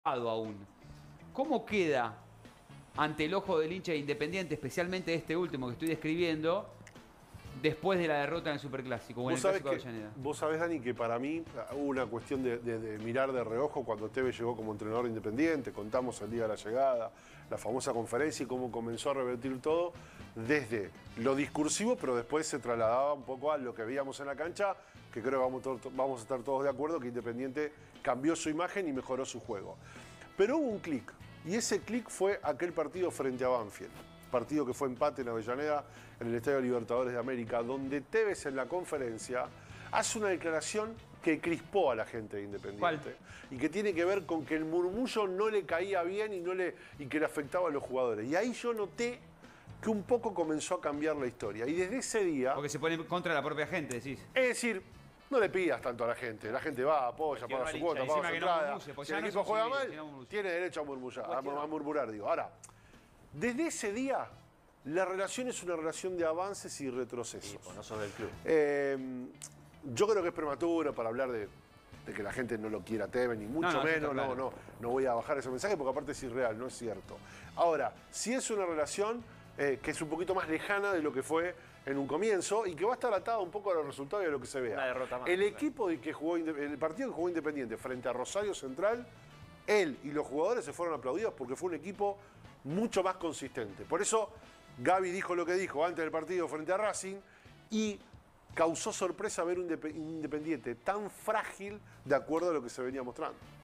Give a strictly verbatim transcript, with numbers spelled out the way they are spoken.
aún. ¿Cómo queda ante el ojo del hincha de Independiente, especialmente este último que estoy describiendo, después de la derrota en el Superclásico o en el Clásico de Avellaneda? Vos sabés, Dani, que para mí hubo una cuestión de, de, de mirar de reojo cuando Tevez llegó como entrenador Independiente. Contamos el día de la llegada, la famosa conferencia y cómo comenzó a revertir todo desde lo discursivo, pero después se trasladaba un poco a lo que veíamos en la cancha, que creo que vamos, vamos a estar todos de acuerdo que Independiente cambió su imagen y mejoró su juego. Pero hubo un clic, y ese clic fue aquel partido frente a Banfield. Partido que fue empate en Avellaneda, en el Estadio Libertadores de América, donde Tevez en la conferencia hace una declaración que crispó a la gente de Independiente. ¿Cuál? Y que tiene que ver con que el murmullo no le caía bien y, no le, y que le afectaba a los jugadores. Y ahí yo noté que un poco comenzó a cambiar la historia. Y desde ese día... Porque se pone contra la propia gente, decís. Es decir, no le pidas tanto a la gente. La gente va, apoya, paga su cuota, paga su entrada. Si el equipo juega mal, tiene derecho a murmurar, a, a murmurar, digo. Ahora, desde ese día, la relación es una relación de avances y retrocesos. Sí, pues no sos del club. Eh, yo creo que es prematuro para hablar de, de que la gente no lo quiera a Tevez, ni mucho no, no, menos. claro. No, no, no voy a bajar ese mensaje porque aparte es irreal, no es cierto. Ahora, sí es una relación eh, que es un poquito más lejana de lo que fue en un comienzo y que va a estar atada un poco a los resultados y a lo que se vea. Una derrota más. El equipo de que jugó, el partido que jugó Independiente frente a Rosario Central, él y los jugadores se fueron aplaudidos porque fue un equipo mucho más consistente. Por eso Gaby dijo lo que dijo antes del partido frente a Racing y causó sorpresa ver un Independiente tan frágil de acuerdo a lo que se venía mostrando.